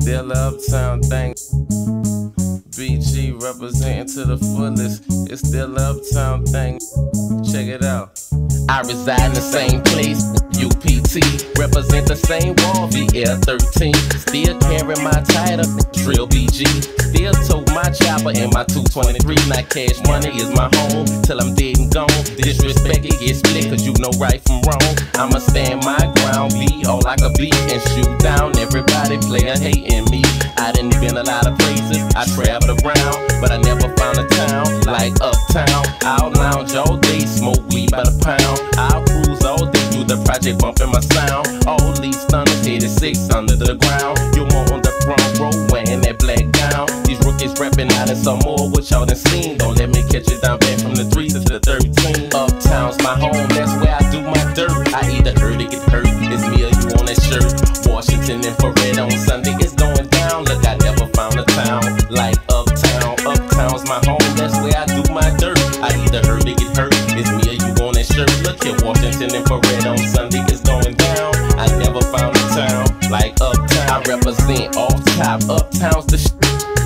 still a Uptown thing. BG representing to the fullest. It's still a Uptown thing. Check it out. I reside in the same place, UPT. Represent the same wall, VL13. Still carry my title, Trill BG. Still tote my chopper in my 223. Now cash money is my home till I'm dead and gone. Disrespect it gets split, cause you know right from wrong. I'ma stand my ground, be all I could be, and shoot down everybody playin' hating me. I done been a lot of places, I traveled around, but I never found a town like Uptown. I'll lounge all day, smoke weed by the pound. I'll cruise all day through the project, bumping my sound. All these stunners 86 under the ground. You more on the front row wearing that black gown. These rookies rapping out and some more what y'all done seen. Don't let me catch it down back from the 3s to the 13. Uptown's my home, that's where I do my dirt. I either hurt or get hurt, it's me or you on that shirt. Washington infrared on Sunday, it's going down. Look, I never found a town like Uptown. Uptown's my home, that's where I do my dirt. I either hurt or get hurt, it's me or you on that shirt. Look here, Washington infrared on Sunday, it's going down. I never found a town like Uptown. I represent off top, Uptown's the shit.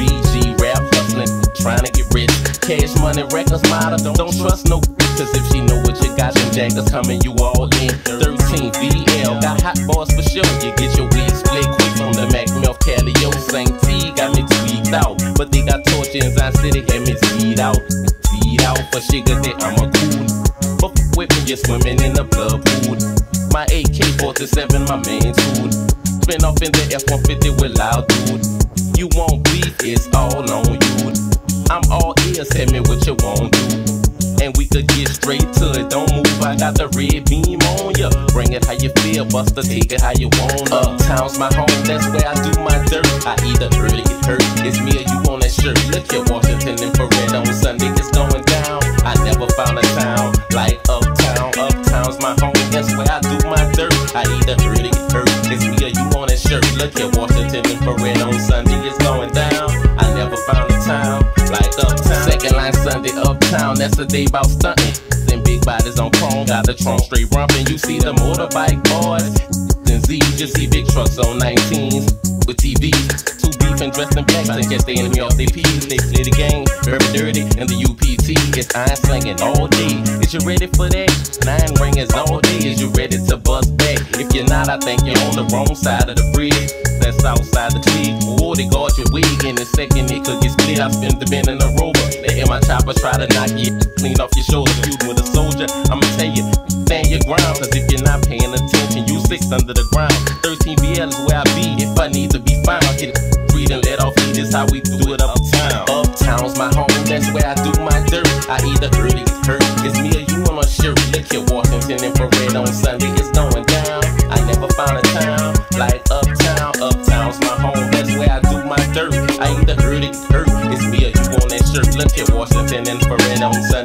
BG rap hustling, trying to get rich. Cash money records model, don't trust no. Cause if she know what you got, them jackers coming you all in. 13 VL, got hot boys for sure. You get your weed split quick from the Mac Milk Calio. St. T got me tweaked out, but they got torture in Zion City, had me feed out. Feed out for sugar that I'm a cool. But with me, you're swimming in the blood pool. My AK-47, my main tool. Spin off in the F-150 with loud dude. You want beef, it's all on you. I'm all ears, tell me what you want do. And we could get straight to it, don't move, I got the red beam on ya. Bring it how you feel, Buster, take it how you want. Uptown's my home, that's where I do my dirt. I either early get hurt, it's me or you on that shirt. Look here, Washington infrared on Sunday, it's going down. I never found a town like Uptown. Uptown's my home, that's where I do my dirt. I either early get hurt, it's me or you on that shirt. Look here, Washington infrared on Sunday, it's going down. I never found a town like Uptown. Second line Sunday, Uptown, that's the day about stunting. Then big bodies on chrome, got the trunk straight rumping. You see the motorbike boys, then Z, just see big trucks on 19s with TVs. Two beef and dressed in black to catch the enemy off their peas. They play the game, very dirty, and the UPT is iron slinging all day. Is you ready for that? 9 ringers all day, is you ready to bust back? If you're not, I think you're on the wrong side of the bridge. That's outside the tree. Or they guard your wig in a second, it could get split. I spin the bend in a rover. They in my chopper try to knock you clean off your shoulders. Feuding with a soldier, I'ma tell you, stand your ground. Cause if you're not paying attention, you 6 under the ground. 13 VL is where I be if I need to be found. Hit it, breathe and let off, this how we do it Uptown. Uptown's my home, that's where I do my dirt. I either early get hurt, it's me or you on a shirt. Look here, Washington infrared on Sunday, it's going down. I never found a town like Uptown. Uptown's my home, that's where I do my dirt. I either heard it hurt, it's me or you on that shirt. Look at Washington infrared on Sunday.